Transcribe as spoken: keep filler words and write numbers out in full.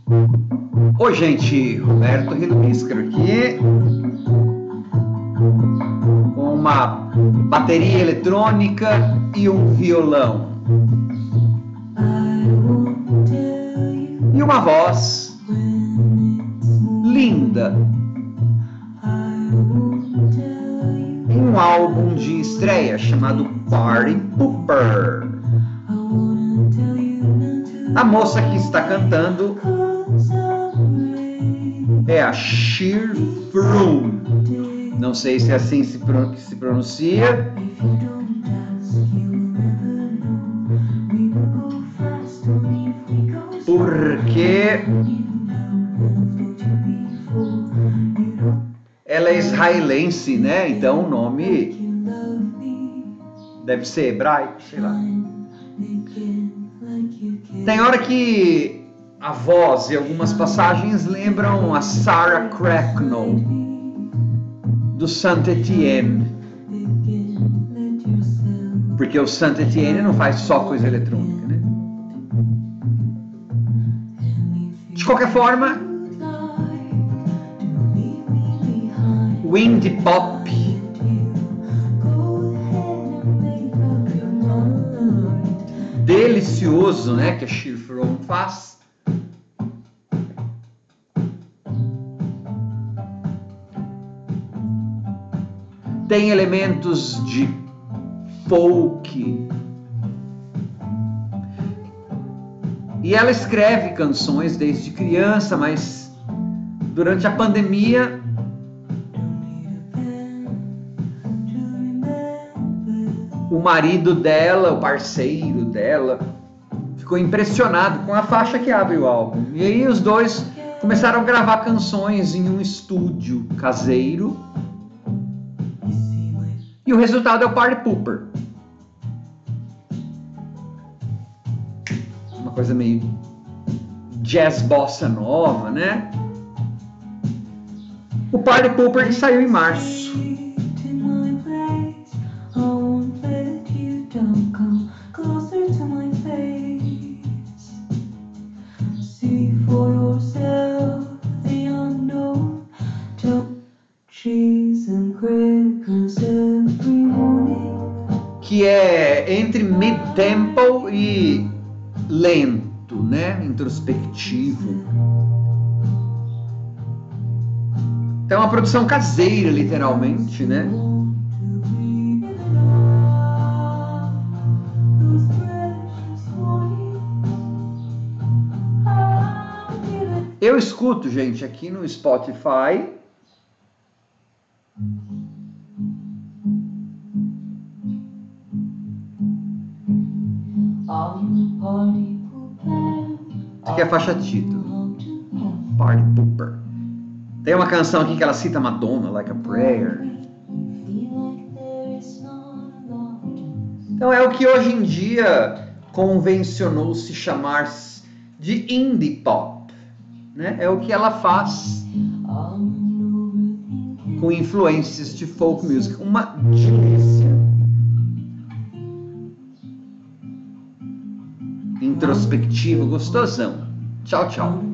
Oi, gente, Roberto Rilumiscaro aqui, com uma bateria eletrônica e um violão. E uma voz linda. Em um álbum de estreia chamado Party Pooper. A moça que está cantando é a Cher Froome. Não sei se é assim que se pronuncia. Porque ela é israelense, né? Então o nome deve ser hebraico, sei lá. Tem hora que a voz e algumas passagens lembram a Sarah Cracknell do Saint Etienne, porque o Saint Etienne não faz só coisa eletrônica, né? De qualquer forma, o indie pop delicioso, né, que a Cher Froome faz, tem elementos de folk, e ela escreve canções desde criança, mas durante a pandemia o marido dela, o parceiro dela, ficou impressionado com a faixa que abre o álbum. E aí os dois começaram a gravar canções em um estúdio caseiro. E o resultado é o Party Pooper. Uma coisa meio jazz bossa nova, né? O Party Pooper que saiu em março. Que é entre mid-tempo e lento, né? Introspectivo. Então é uma produção caseira, literalmente, né? Eu escuto, gente, aqui no Spotify. Aqui é a faixa título, Party Pooper. Tem uma canção aqui que ela cita Madonna, Like a Prayer. Então é o que hoje em dia convencionou-se chamar de indie pop, né? É o que ela faz com influências de folk music. Uma delícia. Introspectivo, gostosão. Tchau, tchau.